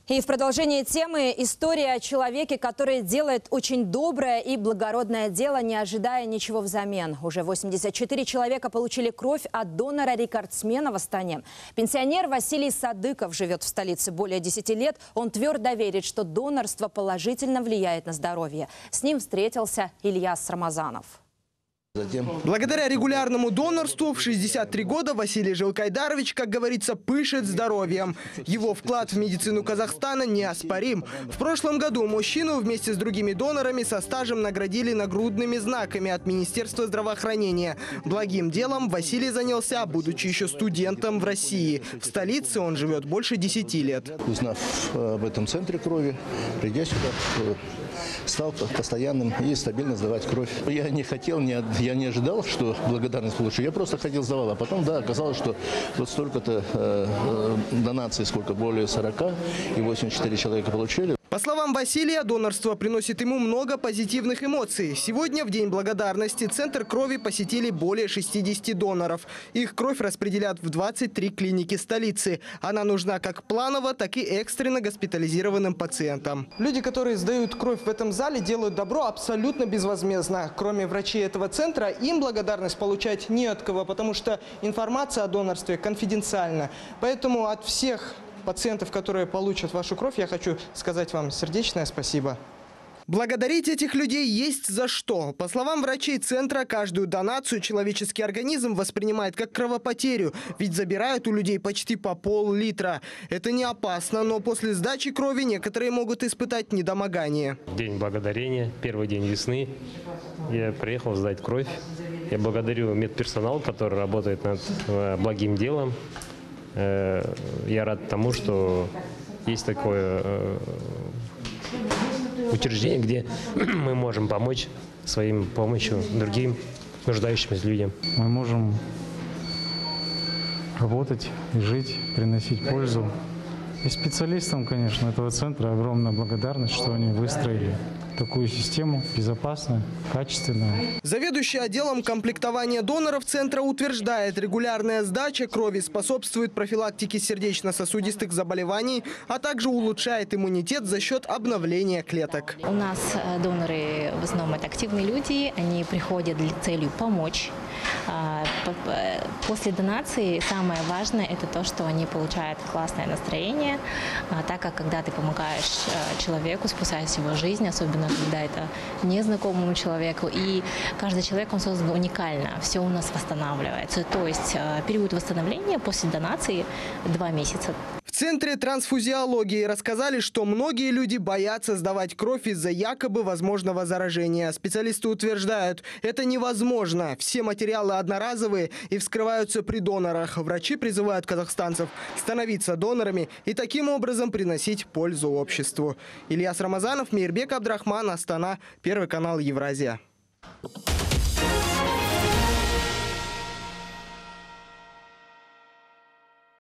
И в продолжение темы история о человеке, который делает очень доброе и благородное дело, не ожидая ничего взамен. Уже 84 человека получили кровь от донора-рекордсмена в Астане. Пенсионер Василий Садыков живет в столице более 10 лет. Он твердо верит, что донорство положительно влияет на здоровье. С ним встретился Ильяс Рамазанов. Благодаря регулярному донорству в 63 года Василий Жилкайдарович, как говорится, пышет здоровьем. Его вклад в медицину Казахстана неоспорим. В прошлом году мужчину вместе с другими донорами со стажем наградили нагрудными знаками от Министерства здравоохранения. Благим делом Василий занялся, будучи еще студентом в России. В столице он живет больше 10 лет. Узнав об этом центре крови, придя сюда, стал постоянным и стабильно сдавать кровь. Я не ожидал, что благодарность получу. Я просто ходил, сдавал. А потом, да, оказалось, что вот столько-то донаций, сколько, более 40, и 84 человека получили. По словам Василия, донорство приносит ему много позитивных эмоций. Сегодня, в День благодарности, центр крови посетили более 60 доноров. Их кровь распределят в 23 клиники столицы. Она нужна как планово, так и экстренно госпитализированным пациентам. Люди, которые сдают кровь в этом зале, делают добро абсолютно безвозмездно. Кроме врачей этого центра, им благодарность получать не от кого, потому что информация о донорстве конфиденциальна. Поэтому от всех пациентов, которые получат вашу кровь, я хочу сказать вам сердечное спасибо. Благодарить этих людей есть за что. По словам врачей центра, каждую донацию человеческий организм воспринимает как кровопотерю, ведь забирают у людей почти по пол-литра. Это не опасно, но после сдачи крови некоторые могут испытать недомогание. День благодарения, первый день весны. Я приехал сдать кровь. Я благодарю медперсонал, который работает над благим делом. Я рад тому, что есть такое учреждение, где мы можем помочь своим помощью другим нуждающимся людям. Мы можем работать и жить, приносить пользу. И специалистам, конечно, этого центра огромная благодарность, что они выстроили такую систему, безопасную, качественную. Заведующий отделом комплектования доноров центра утверждает, регулярная сдача крови способствует профилактике сердечно-сосудистых заболеваний, а также улучшает иммунитет за счет обновления клеток. У нас доноры в основном это активные люди, они приходят для целью помочь. После донации самое важное это то, что они получают классное настроение, так как когда ты помогаешь человеку, спасаешь его жизнь, особенно когда это незнакомому человеку, и каждый человек, он создан уникально, все у нас восстанавливается. То есть период восстановления после донации 2 месяца. В Центре трансфузиологии рассказали, что многие люди боятся сдавать кровь из-за якобы возможного заражения. Специалисты утверждают, это невозможно. Все материалы одноразовые и вскрываются при донорах. Врачи призывают казахстанцев становиться донорами и таким образом приносить пользу обществу. Ильяс Рамазанов, Мейрбек Абдрахман, Астана, Первый канал Евразия.